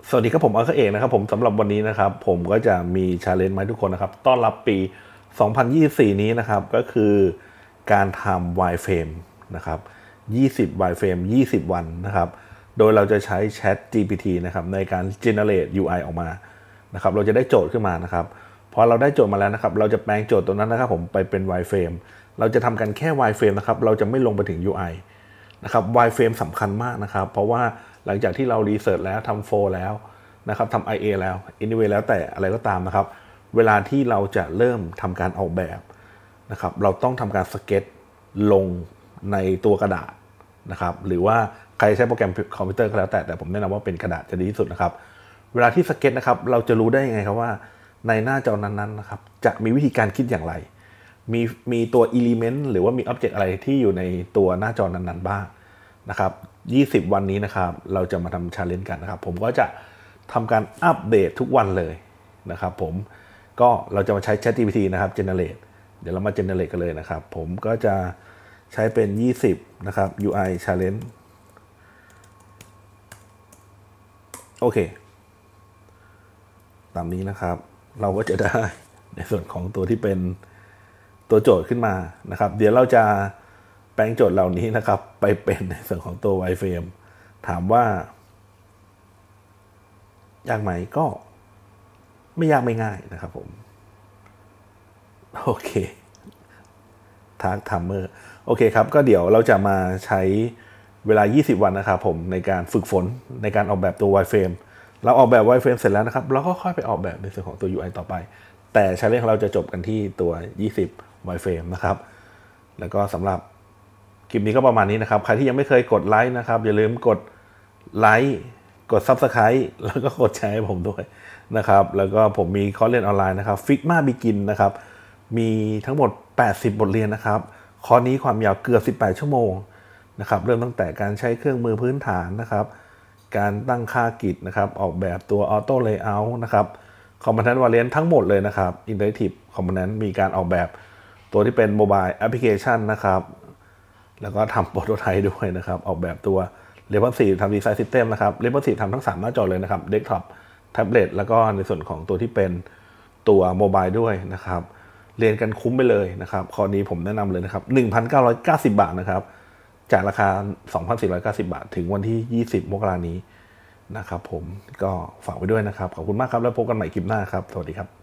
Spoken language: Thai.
สวัสดีครับผมอัคเอกนะครับผมสำหรับวันนี้นะครับผมก็จะมีชาเลนจ์มาให้ทุกคนนะครับต้อนรับปี 2024 นี้นะครับก็คือการทำ wireframe นะครับ20 wireframe 20 วันนะครับโดยเราจะใช้ Chat GPT นะครับในการ generate UI ออกมานะครับเราจะได้โจทย์ขึ้นมานะครับพอเราได้โจทย์มาแล้วนะครับเราจะแปลงโจทย์ตัวนั้นนะครับผมไปเป็น wireframe เราจะทำกันแค่ wireframe นะครับเราจะไม่ลงไปถึง UIนะครับ wireframe สำคัญมากนะครับเพราะว่าหลังจากที่เรารีเสิร์ชแล้วทำโฟล์แล้วนะครับทำ IA แล้ว anyway แล้วแต่อะไรก็ตามนะครับเวลาที่เราจะเริ่มทำการออกแบบนะครับเราต้องทำการสเก็ตลงในตัวกระดาษนะครับหรือว่าใครใช้โปรแกรมคอมพิวเตอร์ก็แล้วแต่ผมแนะนำว่าเป็นกระดาษจะดีที่สุดนะครับเวลาที่สเก็ตนะครับเราจะรู้ได้ยังไงครับว่าในหน้าจอนั้นๆนะครับจะมีวิธีการคิดอย่างไรมีตัว element หรือว่ามี object อะไรที่อยู่ในตัวหน้าจอนั้นๆบ้างนะครับ20 วันนี้นะครับเราจะมาทำ challenge กันนะครับผมก็จะทำการอัปเดตทุกวันเลยนะครับผมก็เราจะมาใช้ ChatGPT นะครับ generate เดี๋ยวเรามา generate กันเลยนะครับผมก็จะใช้เป็น20นะครับ UI challenge โอเคตามนี้นะครับเราก็จะได้ในส่วนของตัวที่เป็นตัวโจทย์ขึ้นมานะครับเดี๋ยวเราจะแปลงโจทย์เหล่านี้นะครับไปเป็นในส่วนของตัว wireframe ถามว่ายากไหมก็ไม่ยากไม่ง่ายนะครับผมโอเคทาร์กทัมเมอร์โอเคครับก็เดี๋ยวเราจะมาใช้เวลา20 วันนะครับผมในการฝึกฝนในการออกแบบตัว wireframe เราออกแบบ wireframe เสร็จแล้วนะครับเราก็ค่อยไปออกแบบในส่วนของตัว UI ต่อไปแต่ใช้เรื่องของเราจะจบกันที่ตัว20 wireframe นะครับแล้วก็สำหรับคลิปนี้ก็ประมาณนี้นะครับใครที่ยังไม่เคยกดไลค์นะครับอย่าลืมกดไลค์กด Subscribe แล้วก็กดแชร์ให้ผมด้วยนะครับแล้วก็ผมมีคอร์สเรียนออนไลน์นะครับ Figma Begin นะครับมีทั้งหมด80บทเรียนนะครับคอร์สนี้ความยาวเกือบ18ชั่วโมงนะครับเริ่มตั้งแต่การใช้เครื่องมือพื้นฐานนะครับการตั้งค่ากิจนะครับออกแบบตัว Auto Layout นะครับ Component Variant ทั้งหมดเลยนะครับ Interactive Component มีการออกแบบตัวที่เป็น Mobile Application นะครับแล้วก็ทำโปรโตไทป์ด้วยนะครับออกแบบตัว Responsive ทำ Design System นะครับ Responsive ทำทั้ง3หน้าจอเลยนะครับ Desktop แท็บเล็ตแล้วก็ในส่วนของตัวที่เป็นตัวโมบายด้วยนะครับเรียนกันคุ้มไปเลยนะครับข้อนี้ผมแนะนำเลยนะครับ 1,990 บาทนะครับจากราคา 2,490 บาทถึงวันที่ 20 มกราคมนี้นะครับผมก็ฝากไว้ด้วยนะครับขอบคุณมากครับแล้วพบกันใหม่คลิปหน้าครับสวัสดีครับ